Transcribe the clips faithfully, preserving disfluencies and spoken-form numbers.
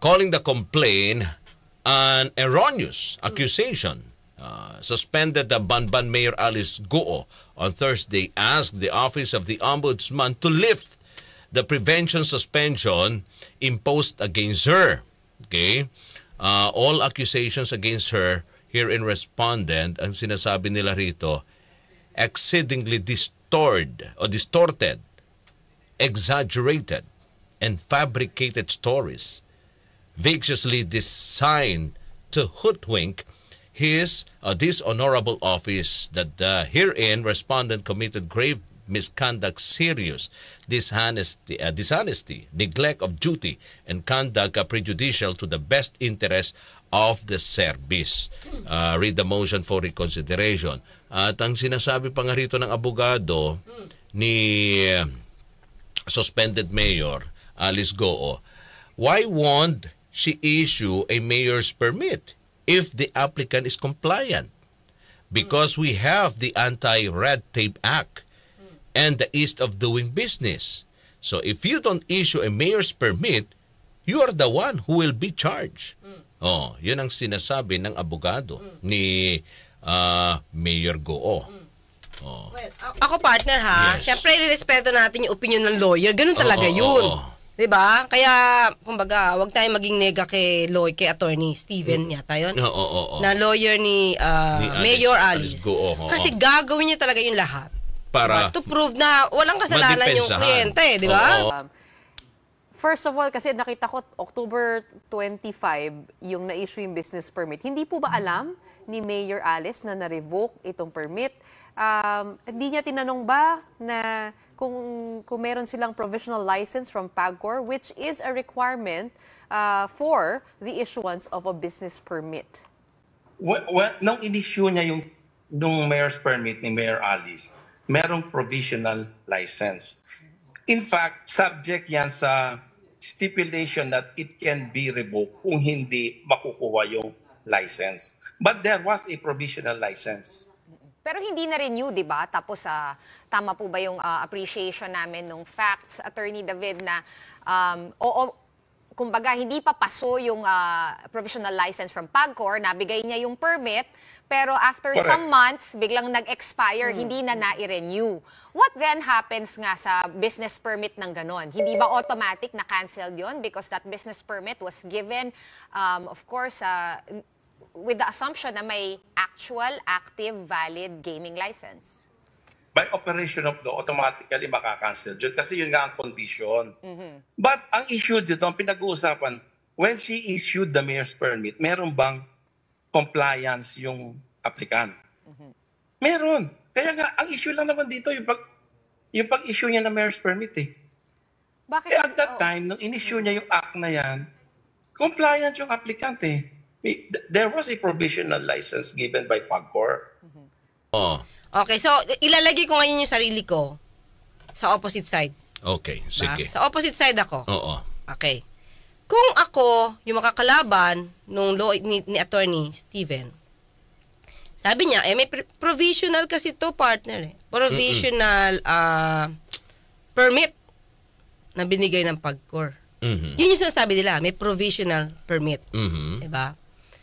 calling the complaint an erroneous accusation. Uh, suspended the Banban Mayor Alice Goo on Thursday asked the Office of the Ombudsman to lift the prevention suspension imposed against her. Okay? Uh, all accusations against her here in respondent, ang sinasabi nila rito, exceedingly distorted or distorted, exaggerated, and fabricated stories, viciously designed to hoodwink his uh, dishonorable office, that uh, herein respondent committed grave misconduct, serious dishonesty, uh, dishonesty, neglect of duty, and conduct uh, prejudicial to the best interest of the service. Uh, read the motion for reconsideration. At ang sinasabi pa nga rito ng abogado ni uh, suspended Mayor Alice Goo, why won't she issue a mayor's permit if the applicant is compliant? Because we have the Anti-Red Tape Act and the Ease of Doing Business. So if you don't issue a mayor's permit, you are the one who will be charged. Oh, yun ang sinasabi ng abogado ni uh, Mayor Goo. Oh. Well, ako partner ha, Yes. syempre irespeto natin yung opinion ng lawyer, ganun talaga oh, oh, yun. Oh, oh. 'Di ba? Kaya kumbaga, wag tayong maging nega kay lawyer, kay attorney Steven mm. yata 'yon. Oh, oh, oh, oh. Na lawyer ni, uh, ni Alice, Mayor Alice. Alice Goo, oh, oh. Kasi gagawin niya talaga yung lahat. Para diba? To prove na walang kasalanan yung kliyente, 'di ba? Oh, oh. Um, first of all, kasi nakita ko October twenty-five yung na-issue yung business permit. Hindi po ba alam ni Mayor Alice na na-revoke itong permit? Um, hindi niya tinanong ba na kung, kung meron silang provisional license from PAGCOR, which is a requirement uh, for the issuance of a business permit? Well, well, nung in-issue niya yung nung mayor's permit ni Mayor Alice, merong provisional license. In fact, subject yan sa stipulation that it can be revoked kung hindi makukuha yung license. But there was a provisional license. Pero hindi na renew, di ba? Tapos, uh, tama po ba yung uh, appreciation namin nung facts, Attorney David, na um, oo, kumbaga, hindi pa paso yung uh, provisional license from PAGCOR, nabigay niya yung permit, pero after Correct. some months, biglang nag-expire, hmm. hindi na na-renew. What then happens nga sa business permit ng ganon? Hindi ba automatic na canceled yun? Because that business permit was given, um, of course, uh, with the assumption na may actual, active, valid gaming license. By operation of law, automatically makakancel dyan kasi yun nga ang condition. Mm-hmm. But ang issue dito, ang pinag-uusapan, when she issued the mayor's permit, meron bang compliance yung applicant? Mm-hmm. Meron. Kaya nga, ang issue lang naman dito, yung, pag, yung pag-issue niya ng mayor's permit eh. Bakit? Eh, at that oh. time, nung in-issue niya yung act na yan, compliant yung applicant eh. There was a provisional license given by PAGCOR. Mm-hmm. Oh. Okay, so ilalagay ko ngayon yung sarili ko sa opposite side. Okay, sige. Ba? Sa opposite side ako. Oo. Okay. Kung ako, yung makakalaban nung law ni, ni attorney Steven, sabi niya, eh may provisional kasi to partner eh. Provisional uh, permit na binigay ng PAGCOR. Mm-hmm. Yun yung sinasabi nila, may provisional permit. Mm-hmm. Diba?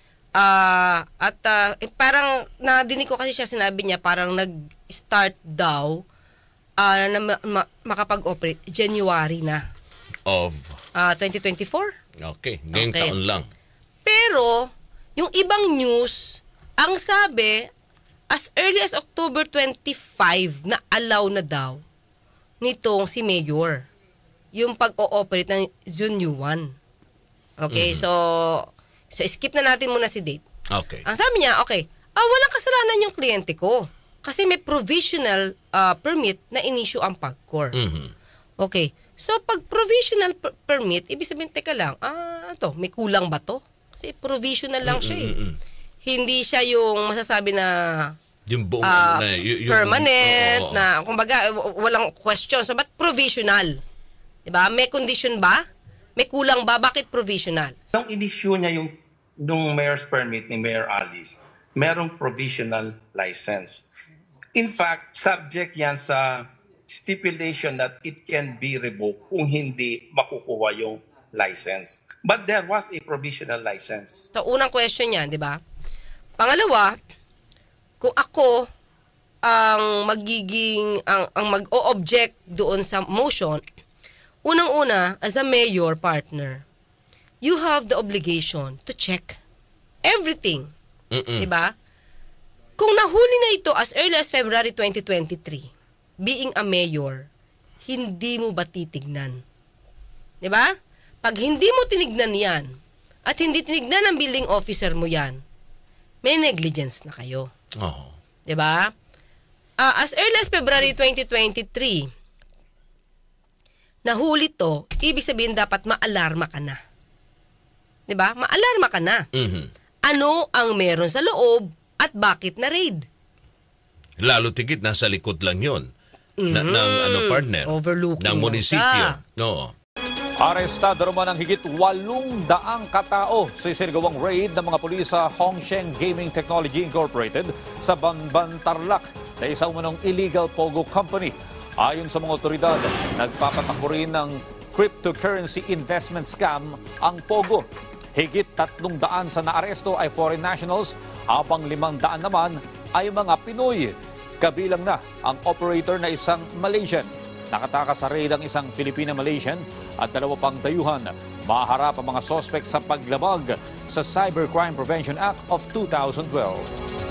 Uh, at uh, eh, parang nadinig ko kasi siya, sinabi niya parang nag-start daw uh, na ma ma makapag-operate January na Of uh, twenty twenty-four. Okay, ngayong Okay. taon lang. Pero yung ibang news, ang sabi as early as October twenty-five na allow na daw nitong si Mayor yung pag-o-operate ng June one. Okay, mm-hmm. so So, skip na natin muna si date. Okay. Ang sabi niya, okay, ah, walang kasalanan yung kliyente ko. Kasi may provisional uh, permit na in-issue ang PAGCOR. Mm-hmm. Okay. So, pag provisional per permit, ibig sabihin, teka lang, ah, to, may kulang ba to? Kasi provisional lang siya eh. Mm-hmm. Hindi siya yung masasabi na yung buong uh, ano na, yung, permanent, oh, oh, oh. na, kumbaga, walang question. So, ba't provisional? Diba? May condition ba? May kulang ba? Bakit provisional? Nung in-issue niya yung nung mayor's permit ni Mayor Alice, merong provisional license. In fact, subject yan sa stipulation that it can be revoked kung hindi makukuha yung license. But there was a provisional license. So, unang question yan, di ba? Pangalawa, kung ako ang magiging, ang, ang mag-o-object doon sa motion, unang-una, as a mayor partner, you have the obligation to check everything. Mm-mm. Diba? Kung nahuli na ito as early as February twenty twenty-three, being a mayor, hindi mo ba titignan? Diba? Pag hindi mo tinignan yan, at hindi tinignan ng building officer mo yan, may negligence na kayo. Oh. Diba? Uh, as early as February twenty twenty-three, nahuli to, ibig sabihin dapat maalarma ka na. Diba? Maalarma ka na. Mhm. Ano ang meron sa loob at bakit na raid? Lalo tigit, nasa likod lang yun. Na, Mhm. ng ano partner? Overlooking ng lang munisipyo. ka. No. Arestado naman ang higit walong daang katao sa isinagawang raid ng mga pulis sa Hongsheng Gaming Technology Incorporated sa Banban, Tarlac na isang umanong illegal Pogo company. Ayon sa mga otoridad, nagpapatakbo rin ng cryptocurrency investment scam ang Pogo. Higit tatlong daan sa naaresto ay foreign nationals, habang limang daan naman ay mga Pinoy. Kabilang na ang operator na isang Malaysian. Nakatakas sa raid ang isang Filipina-Malaysian at dalawa pang dayuhan. Maharap ang mga sospek sa paglabag sa Cybercrime Prevention Act of two thousand twelve.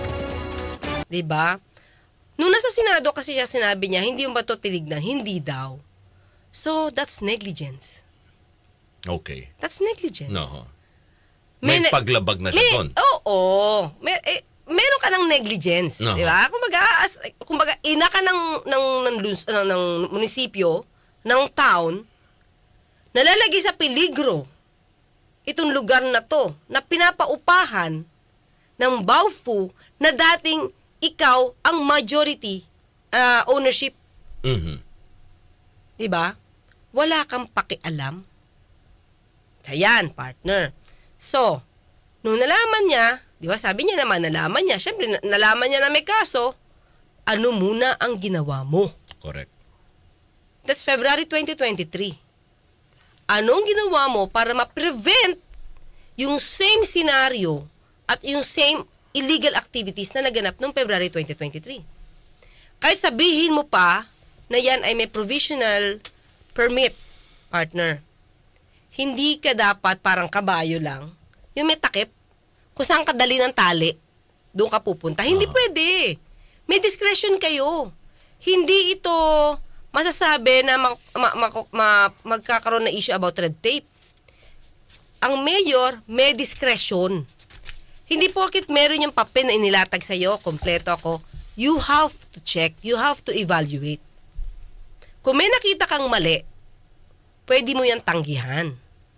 Diba? Nung nasa Senado kasi siya sinabi niya, hindi mo ba ito tinignan? Hindi daw. So, that's negligence. Okay. That's negligence. No. May, na- paglabag na siya may, doon. Oo. May, eh, meron ka ng negligence, No. di ba? Kumbaga, as, kumbaga, ina ka ng, ng, ng, lus- ng, ng munisipyo, ng town, nalalagay sa peligro itong lugar na to, na pinapaupahan ng Baofu na dating ikaw ang majority uh, ownership. Mhm. Di ba? Wala kang pakialam. Ayan, partner. So, nung nalaman niya, di ba, sabi niya naman, nalaman niya, syempre, na- nalaman niya na may kaso, ano muna ang ginawa mo? Correct. That's February twenty twenty-three. Anong ginawa mo para ma-prevent yung same scenario at yung same illegal activities na naganap noong February twenty twenty-three? Kahit sabihin mo pa na yan ay may provisional permit, partner, hindi ka dapat parang kabayo lang, yung may takip, kung saan ka dali ng tali, doon ka pupunta. Hindi Ah. pwede. May discretion kayo. Hindi ito masasabi na ma- ma- ma- ma- magkakaroon na issue about red tape. Ang mayor, may discretion. Hindi porket meron yung papel na inilatag sa'yo, kompleto ako, you have to check, you have to evaluate. Kung may nakita kang mali, pwede mo yan tanggihan.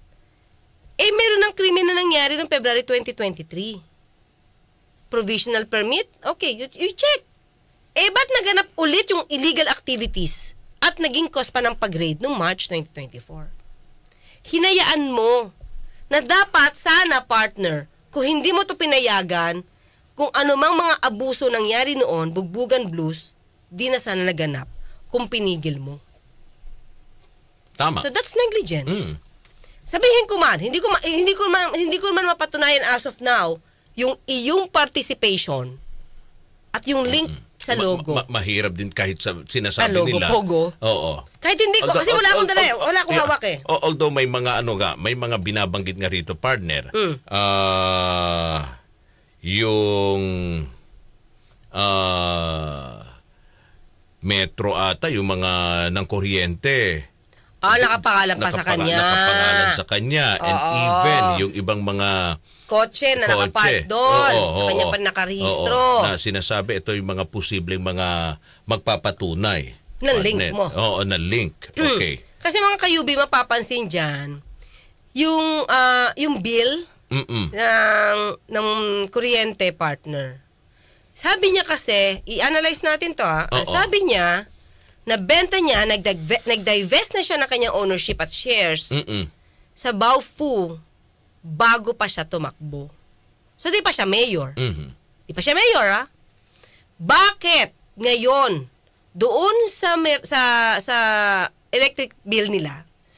Eh, meron ng krimen na nangyari noong February twenty twenty-three. Provisional permit? Okay, you, you check. Eh, ba't naganap ulit yung illegal activities at naging cause pa ng pag-raid noong March twenty twenty-four? Hinayaan mo na dapat sana, partner, kung hindi mo to pinayagan, kung anumang mga abuso nangyari noon, bugbugan blues, di na sana naganap kung pinigil mo. Tama. So that's negligence. Mm. Sabihin ko man, hindi ko ma- hindi ko man hindi ko man mapatunayan as of now yung iyong participation at yung link sa Ma- logo. ma- mahirap din kahit sa sinasabi Sa logo, nila. Pogo. Oo. Kahit hindi ko, Although- kasi wala akong dala, eh. al- al- Wala akong yeah. hawak eh. Al- Although may mga ano nga, may mga binabanggit nga rito, partner. Mm. Ah, yung ah metro ata, yung mga ng kuryente. Ah, nakapangalan pa sa Nakapanga- kanya. Nakapangalan sa kanya. And Oo. even yung ibang mga Kotse na kotse. nakapark doon. Oo, sa oo, kanya oo. pa nakarehistro. Oo, na sinasabi, ito yung mga posibleng mga magpapatunay. Ng link Partner. mo. Oo, na link. Mm. Okay. Kasi mga kayubi, mapapansin dyan, yung, ah, yung bill Mm-mm. ng, ng kuryente, partner. Sabi niya kasi, i-analyze natin to ha. Oo. Sabi niya, na benta niya, nagdag- nag-divest na siya ng kanyang ownership at shares Mm-mm. sa Baofu bago pa siya tumakbo. So, di pa siya mayor. Mhm. Di pa siya mayor, ha? Bakit ngayon, doon sa, mer- sa, sa electric bill nila,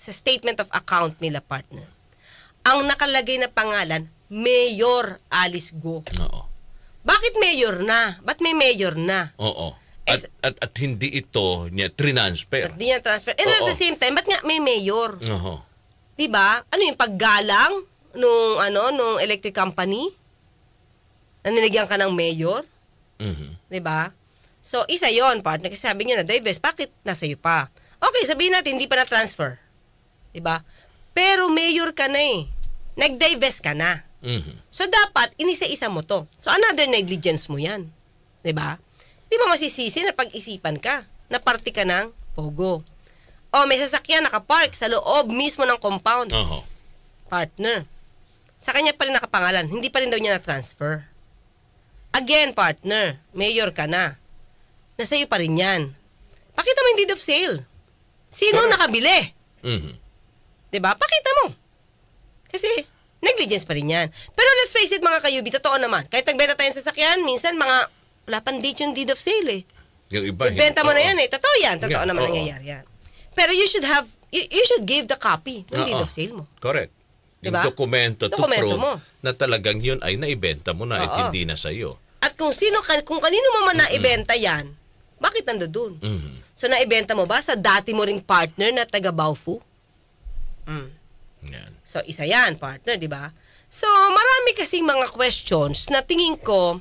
sa statement of account nila, partner, ang nakalagay na pangalan, Mayor Alice Go. Oo. Bakit mayor na? Ba't may mayor na? Oo. Eh, At, at, at hindi ito niya transfer. At di niya transfer. And at Oo. the same time, ba't nga may mayor? Oo. Diba? Ano yung paggalang nung, ano, nung electric company? Na nilagyan ka ng mayor? Mhm. Diba? So, isa yon partner. Kasi sabi niyo na, divest, bakit nasa iyo pa? Okay, sabihin natin, hindi pa na-transfer. Diba? Pero mayor ka na eh. Nag-divest ka na. Mhm. So, dapat, inisa-isa mo to. So, another negligence mo yan. Diba? Di ba masisisi na pag-isipan ka? Na party ka ng pogo. O, may sasakyan nakapark sa loob mismo ng compound. Oo. Partner. Sa kanya pa rin nakapangalan. Hindi pa rin daw niya na-transfer. Again, partner. Mayor ka na. Nasa iyo pa rin yan. Pakita mo yung deed of sale. Sino nakabili? Mhm. Diba? Pakita mo. Kasi, negligence pa rin yan. Pero let's face it, mga kayubi, totoo naman. Kahit nagbenta tayo ng sasakyan, minsan mga wala pang date yung deed of sale eh. Yung iba. Ibenta mo na oo. yan eh. Totoo yan. Totoo Yeah, naman oo. nangyayari yan. Pero you should have, you, you should give the copy ng deed Oo. of sale mo. Correct. Yung Diba? dokumento to Dokumento prove mo. na talagang yun ay naibenta mo na at Oo. hindi na sa'yo. At kung sino ka- kung kanino mo man naibenta yan, bakit nando dun? Mhm. So naibenta mo ba sa dati mo ring partner na taga Baofu? Mm. Yan. So isa yan, partner, di ba? So marami kasing mga questions na tingin ko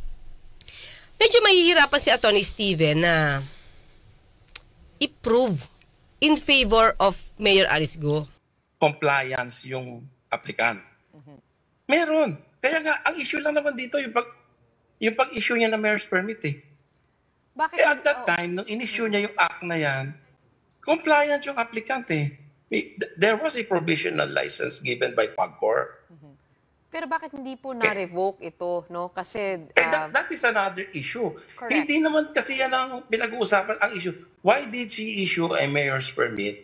medyo mahihirapan si Attorney Steven na i-prove in favor of Mayor Alice Go. Compliance yung applicant. Meron. Kaya nga, ang issue lang naman dito, yung, pag, yung pag-issue niya ng mayor's permit eh. Bakit? Eh, at that oh, time, nung in-issue niya yung act na yan, compliant yung applicant eh. Eh, th- There was a provisional license given by PAGCOR. Pero bakit hindi po na-revoke ito, no? Kasi, Eh, ah, that, that is another issue. Correct. Hindi naman kasi yan ang pinag-uusapan ang issue. Why did she issue a mayor's permit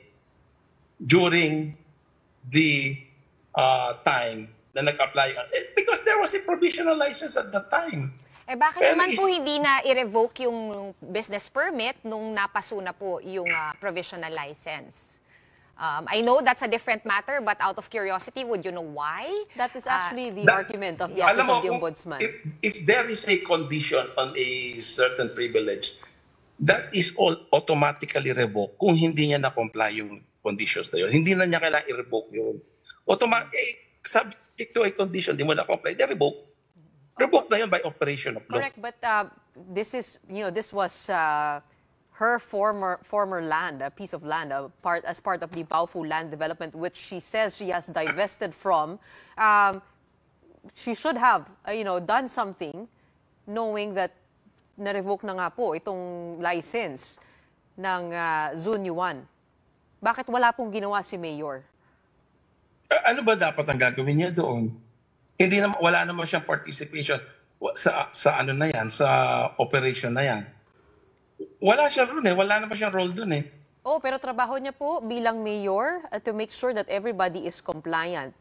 during the uh, time na nag-apply? Eh, because there was a provisional license at that time. Eh bakit Pero naman is- po hindi na i-revoke yung business permit nung napaso na po yung ah, provisional license? Um, I know that's a different matter, but out of curiosity, would you know why? that is Ah, actually the That- argument of the Alam Office mo, of the kung- Ombudsman. If, if there is a condition on a certain privilege, that is all automatically revoked kung hindi niya na-comply yung conditions na yun. Hindi na niya kailangan i-revoke yun. Automatic, eh, subject to a condition, di mo na-comply, they revoke. Revoke na yun by operation of law. Correct, but uh, this is, you know, this was uh, her former former land, a piece of land, a part as part of the Baofu land development, which she says she has divested from. Um, she should have, uh, you know, done something, knowing that na-revoke na nga po itong license ng uh, Zunyuan. Bakit wala pong ginawa si Mayor? A- Ano ba dapat ang gagawin niya doon? Hindi na, wala naman siyang participation wa- sa sa ano na yan, sa operation na yan. Wala siya roon eh, wala naman siyang role doon eh. Oh, pero trabaho niya po bilang mayor uh, to make sure that everybody is compliant.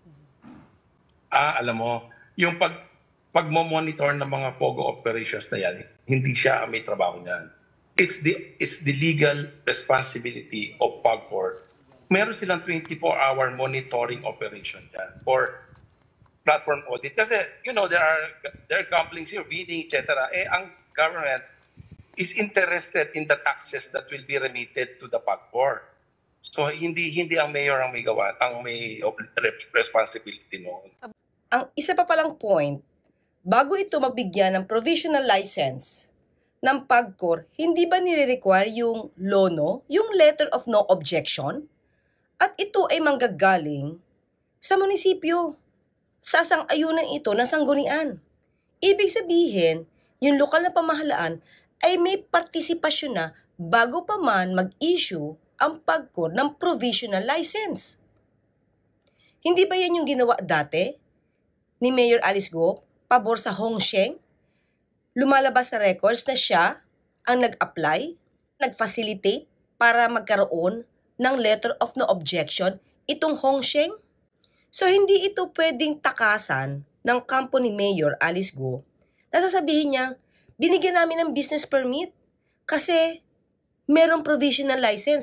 Ah, alam mo, yung pag pagmo-monitor ng mga POGO operations na yan, hindi siya ang may trabaho niyan. It's the it's the legal responsibility of PAGCOR. Meron silang twenty-four hour monitoring operation dyan for platform audit. Kasi, you know, there are there are gamblings here, bidding, et cetera. Eh, ang government is interested in the taxes that will be remitted to the PAGCOR. So, hindi hindi ang mayor ang may gawa, ang may responsibility noon. Ang isa pa palang point, bago ito mabigyan ng provisional license ng PAGCOR, hindi ba nire-require yung LONO, yung letter of no objection? At ito ay manggagaling sa munisipyo. Sasang-ayunan ito ng sanggunian. Ibig sabihin, yung lokal na pamahalaan ay may partisipasyon na bago pa man mag-issue ang PAGCOR ng provisional license. Hindi ba yan yung ginawa dati ni Mayor Alice Go, pabor sa Hongsheng? Lumalabas sa records na siya ang nag-apply, nag-facilitate para magkaroon ng letter of no objection itong Hongsheng. So hindi ito pwedeng takasan ng kampo ni Mayor Alice Go. Nasasabihin niya, binigyan namin ng business permit kasi merong provisional license.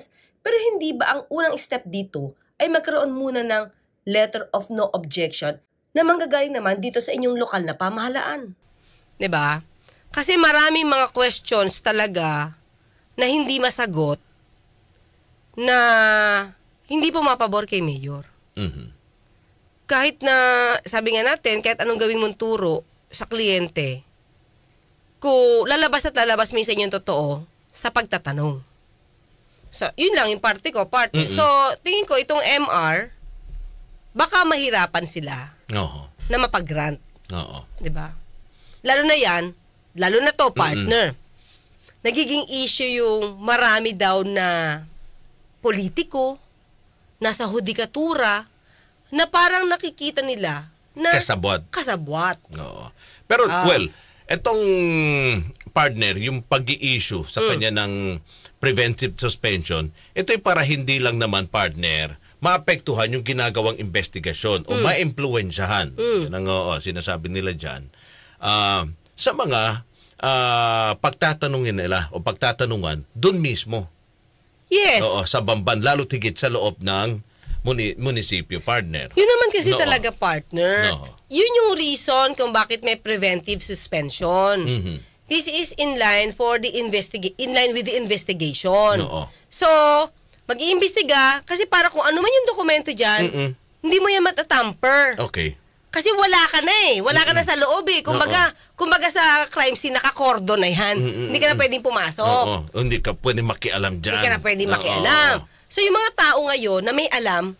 Pero hindi ba ang unang step dito ay magkaroon muna ng letter of no objection na manggagaling naman dito sa inyong lokal na pamahalaan? 'Di ba? Kasi maraming mga questions talaga na hindi masagot na hindi pumapabor kay Mayor. Mhm. Kahit na, sabi nga natin, kahit anong gawin mong turo sa kliyente, kung lalabas at lalabas minsan yung totoo sa pagtatanong. So, yun lang yung parte ko, partner. Mm-mm. So, tingin ko, itong M R, baka mahirapan sila Oo. na mapag-grant. Oo. 'Di ba? Lalo na yan, lalo na to, partner. Mm-mm. Nagiging issue yung marami daw na politiko, nasa hudikatura, na parang nakikita nila na Kasabwat. kasabwat. Oo. Pero, Ah. well, etong partner, yung pag-i-issue sa kanya ng preventive suspension, ito'y para hindi lang naman partner maapektuhan yung ginagawang investigasyon o ma-impluensyahan. Yan ang oo, sinasabi nila dyan. Ah, sa mga ah, pagtatanungin nila o pagtatanungan, dun mismo. Yes. Oo, sa Bamban, lalo tigit sa loob ng muni- munisipyo, partner. Yun naman kasi Oo. talaga, partner. Oo. Yun yung reason kung bakit may preventive suspension. Mhm. This is in line for the investiga- in line with the investigation. Oo. So, mag-iimbestiga kasi para kung ano man yung dokumento diyan, Mm-mm. hindi mo yan matatamper. Okay. Kasi wala ka na eh. Wala ka na sa loob eh. Kumbaga, kumbaga sa crime scene, naka-cordon na yan. Mm-mm. Hindi ka na pwedeng pumasok. Oo. Hindi ka pwede makialam dyan. Hindi ka na pwedeng Oo. makialam. So, yung mga tao ngayon na may alam,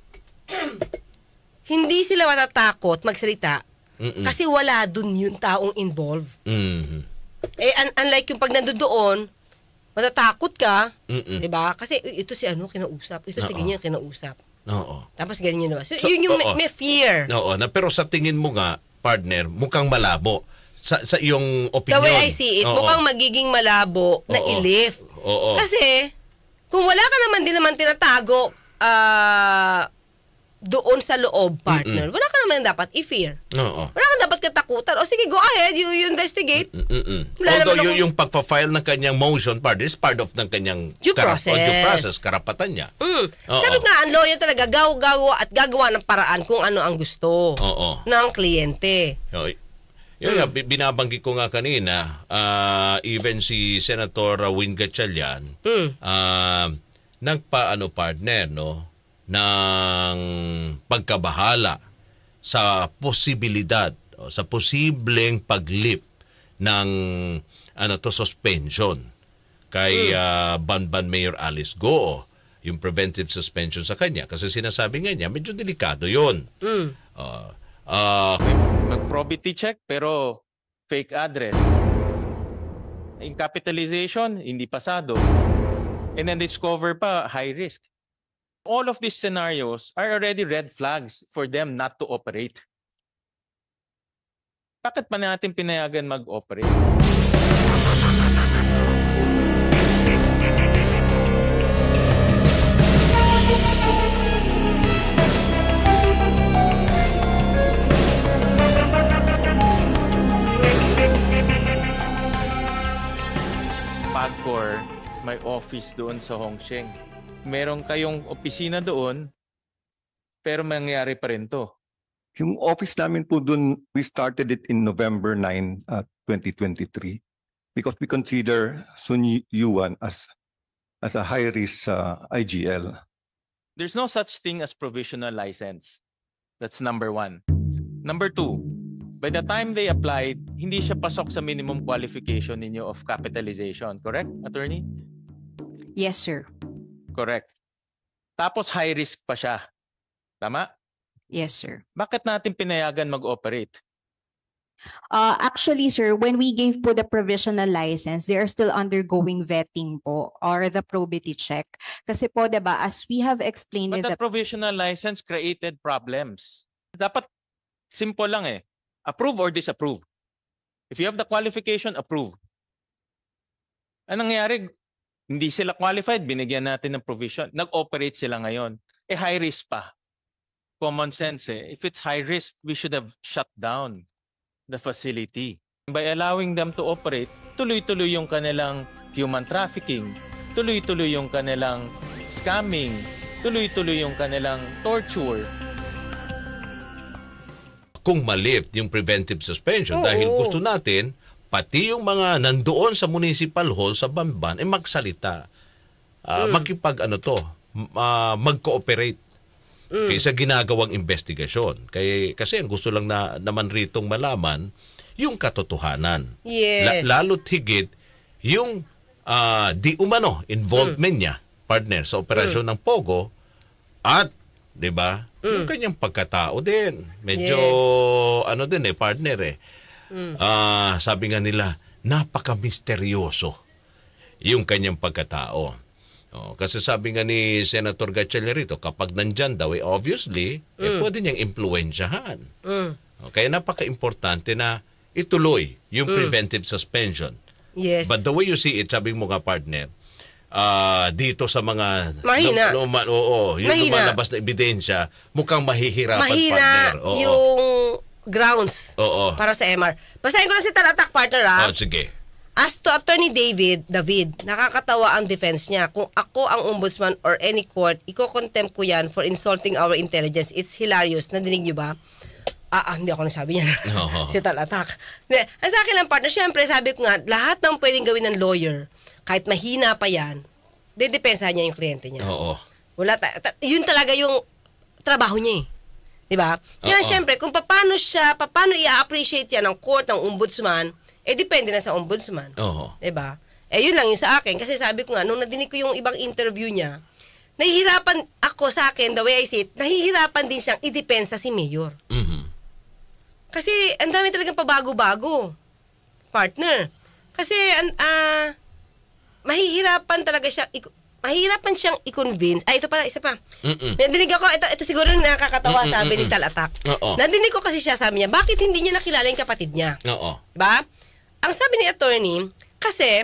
hindi sila matatakot magsalita Mm-mm. kasi wala dun yung taong involved. Mhm. Eh, un- unlike yung pag nandoon, matatakot ka, Mm-mm. di ba? Kasi "Uy, ito si ano kinausap, ito si Oo. ganyan kinausap. Oo. Tapos ganyan yun naman. So, So, yun yung oo. may, may fear. Oo, na pero sa tingin mo nga, partner, mukhang malabo sa sa iyong The opinion. way I see it, Oo. mukhang magiging malabo na Oo. i-lift. Oo. Kasi, kung wala ka naman din naman tinatago ah, doon sa loob, partner, wala ka naman dapat i-fear. Oo. Wala ka dapat katakutan. O sige, go ahead, you, you investigate. Mm-mm. Wala Although naman yung, akong- yung pagpa-file ng kanyang motion, partner, is part of ng kanyang Due karap- process. o due process, karapatan niya. Mm. Oo. Sabi nga, ang lawyer talaga, gaw-gawa at gagawa ng paraan kung ano ang gusto Oo. ng kliyente. So, yun nga, bi- binabanggit ko nga kanina, ah, even si Senator Win Gatchalian, Mm. ah, nagpaano partner, no, ng pagkabahala sa posibilidad o sa posibleng pag-lift ng ano to suspension kay ah, Banban Mayor Alice Goo, yung preventive suspension sa kanya kasi sinasabi nga niya medyo delikado yun. Mm. Ah, ah, mag-probity check pero fake address. Yung capitalization, hindi pasado. And then discover pa, high risk. All of these scenarios are already red flags for them not to operate. Bakit pa natin pinayagan mag-operate? Pagcor, may office doon sa Hongsheng. Meron kayong opisina doon, pero mangyari pa rin to. Yung office namin po dun, we started it in November ninth, uh, twenty twenty-three because we consider Sun Yuan as as a high-risk uh, I G L. There's no such thing as provisional license. That's number one. Number two, by the time they applied, hindi siya pasok sa minimum qualification ninyo of capitalization. Correct, attorney? Yes, sir. Correct. Tapos high risk pa siya. Tama? Yes, sir. Bakit natin pinayagan mag-operate? Uh, actually, sir, when we gave po the provisional license, they are still undergoing vetting po or the probity check. Kasi po, diba, as we have explained But in the the... provisional license created problems. Dapat simple lang eh. Approve or disapprove. If you have the qualification, approve. Anong nangyari? Hindi sila qualified, binigyan natin ng provision. Nag-operate sila ngayon. Eh, high risk pa. Common sense eh. If it's high risk, we should have shut down the facility. By allowing them to operate, tuloy-tuloy yung kanilang human trafficking, tuloy-tuloy yung kanilang scamming, tuloy-tuloy yung kanilang torture. Kung malift yung preventive suspension, Oo. dahil gusto natin, pati yung mga nandoon sa municipal hall sa Banban, eh magsalita. Uh, Mm. Makipag ano to, uh, mag-cooperate Mm. kaysa ginagawang investigasyon. Kaya, kasi ang gusto lang na, naman ritong malaman, yung katotohanan. Yes. La- lalo't higit, yung uh, di umano involvement Mm. niya, partner, sa operasyon ng Pogo, at, di ba, yung Mm. kanyang pagkatao din. Medyo, Yes. ano din eh, partner eh. Mm. Ah, sabi nga nila, napaka-misteryoso yung kanyang pagkatao. Oh, kasi sabi nga ni Senator Gatchalian rito, kapag nandyan daw, eh, obviously, eh, Mm. pwede niyang impluensyahan. Mm. Oh, kaya napaka-importante na ituloy yung Mm. preventive suspension. Yes. But the way you see it, sabi mo nga, partner, ah, dito sa mga Mahina. lum- luma- oo, yung Mahina. lumalabas na ebidensya, mukhang mahihirapan, Mahina partner. Oo. yung grounds Oo. para sa M R. Basahin ko na si Talatak, partner, ha? Oh, sige. As to Attorney David, David, nakakatawa ang defense niya. Kung ako ang ombudsman or any court, iko-contempt ko yan for insulting our intelligence. It's hilarious. Nadinig niyo ba? Ah, ah hindi ako nasabi niya. Oo. Si Talatak. Hindi. Ang sa akin lang, partner, syempre, sabi ko nga, lahat ng pwedeng gawin ng lawyer, kahit mahina pa yan, didepensahan niya yung kliyente niya. Oo. Wala ta- ta- yun talaga yung trabaho niya eh. 'Di ba? Kaya Oo. syempre kung paano siya, paano i-appreciate yan ng court ng ombudsman, eh depende na sa ombudsman. Oo. 'Di ba? Eh yun lang yung sa akin kasi sabi ko nga nung nadinig ko yung ibang interview niya, nahihirapan ako sa akin, the way I see it, nahihirapan din siyang idepensa si Mayor. Mhm. Kasi ang dami talagang pabago-bago. Partner. Kasi an ah mahihirapan talaga siya i- mahihirapan siyang i-convince. Ay, ito pala, isa pa. Mm-mm. Nadinig ako, ito, ito siguro yung nakakatawa, Mm-mm, sabi ni mm-mm. Talatak. Oo. Nadinig ko kasi siya, sabi niya, bakit hindi niya nakilala yung kapatid niya? Oo. Diba? Ang sabi ni attorney, kasi,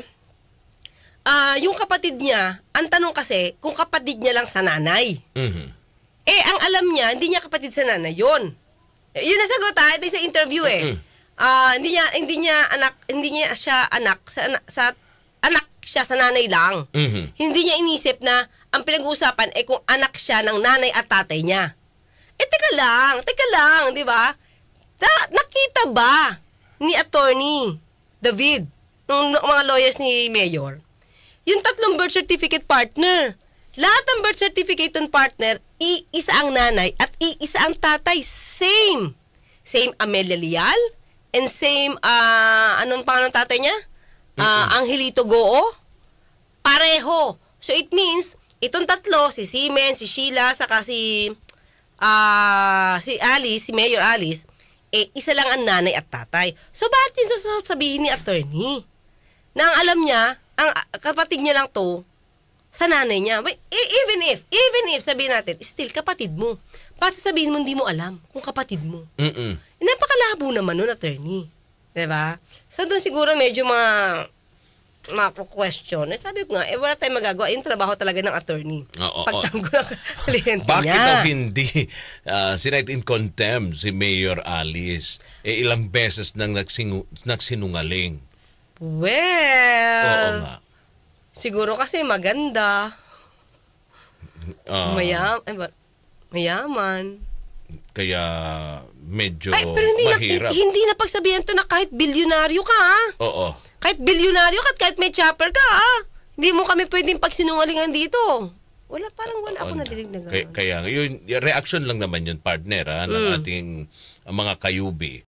ah yung kapatid niya, ang tanong kasi, kung kapatid niya lang sa nanay. Mhm. Eh, ang alam niya, hindi niya kapatid sa nanay yun. Eh, yun ang sagot ha, ito yung sa interview eh. Mm-mm. Ah, hindi niya, hindi niya anak, hindi niya siya anak, sa, sa anak siya sa nanay lang. Mhm. Hindi niya inisip na ang pinag-uusapan ay kung anak siya ng nanay at tatay niya. Eh, teka lang, teka lang, di ba? Na- nakita ba ni attorney David, ng ng mga lawyers ni Mayor, yung tatlong birth certificate partner? Lahat ng birth certificate ng partner, iisa ang nanay at iisa ang tatay. Same. Same Amelia Lial and same, ah anong pangalan ng tatay niya? Ah, Angelito Goo. Pareho. So it means, itong tatlo, si Simen, si Sheila, saka si, ah si Alice, si Mayor Alice, eh, isa lang ang nanay at tatay. So, bakit din sasabihin ni attorney? Na ang alam niya, ang ah, kapatid niya lang to, sa nanay niya. Wait, e- even if, even if, sabihin natin, still kapatid mo. Bakit sabihin mo hindi mo alam kung kapatid mo? Mm-mm. Eh, napakalabo naman nun, attorney. Diba? So, doon siguro medyo mga mako-question. Eh, sabi ko nga, eh, wala tayong magagawa. Yung trabaho talaga ng attorney. Oo, Pagtanggol ng kliyente Bakit niya. daw hindi uh, sinight in contempt si Mayor Alice? Eh, ilang beses nang nagsingu- nagsinungaling. Well, Oo nga. siguro kasi maganda. Ah, Mayam, ay, ba- mayaman. Kaya medyo Ay, pero hindi na, mahirap. hindi na pagsabihan to na kahit bilyonaryo ka, ha? Oo. Kahit bilyonaryo ka, at kahit may chopper ka, ha? Hindi mo kami pwedeng pagsinungalingan dito. Wala, parang wala ako Oo, nadinig na Kaya, gano'n. kaya yun, yung reaction lang naman yun, partner, ha, ng Mm. ating uh, mga kayubi.